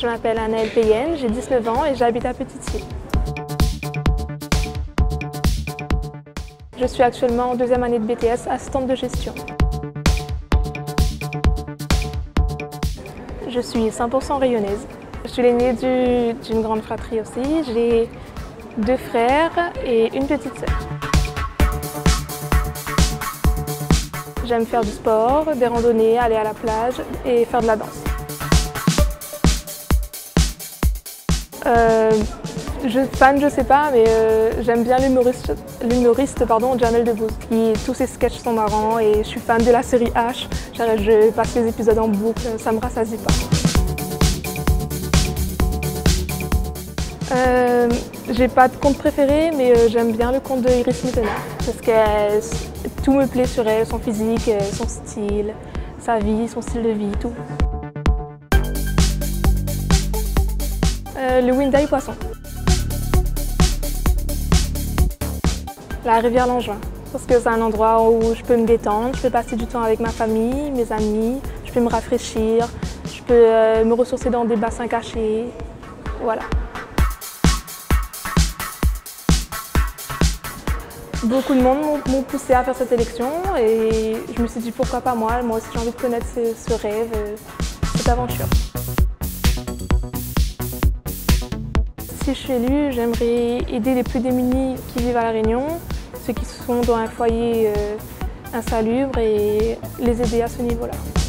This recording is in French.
Je m'appelle Anaëlle Payenne, j'ai 19 ans et j'habite à Petite-Île. Je suis actuellement en deuxième année de BTS, assistante de gestion. Je suis 100% rayonnaise. Je suis l'aînée d'une grande fratrie aussi. J'ai 2 frères et une petite sœur. J'aime faire du sport, des randonnées, aller à la plage et faire de la danse. Je sais pas, mais j'aime bien l'humoriste Jamel Debbouze. Tous ses sketchs sont marrants et je suis fan de la série H. Je passe les épisodes en boucle, ça me rassasie pas. J'ai pas de conte préféré, mais j'aime bien le conte de Iris Mittener parce que tout me plaît sur elle, son physique, son style, sa vie, son style de vie, tout. Le Windail Poisson. La rivière Langevin, parce que c'est un endroit où je peux me détendre, je peux passer du temps avec ma famille, mes amis, je peux me rafraîchir, je peux me ressourcer dans des bassins cachés, voilà. Beaucoup de monde m'ont poussé à faire cette élection et je me suis dit pourquoi pas moi aussi j'ai envie de connaître ce rêve, cette aventure. Si je suis élue, j'aimerais aider les plus démunis qui vivent à La Réunion, ceux qui sont dans un foyer insalubre et les aider à ce niveau-là.